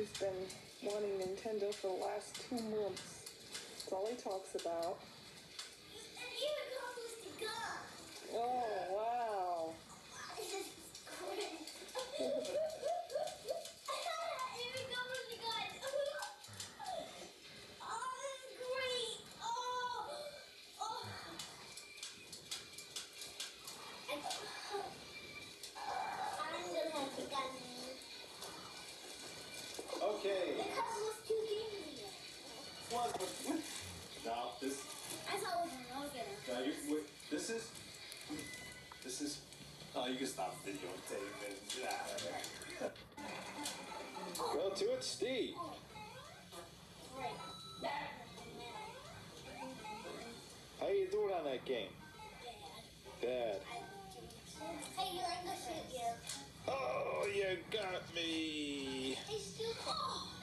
He's been wanting Nintendo for the last 2 months. That's all he talks about. And even goes to God. Oh, wow. This is great. Even goes to God. Oh, this is great. Oh. I'm gonna have to gun me. Okay. Because it was too easy. What? No, this. I thought it was another. No, wait, this is. Oh, you can stop videotaping. Get out of there. Go to it, Steve. Great. How you doing on that game? Bad. Hey, you like the shoot you? Oh, you got me. It's too cold.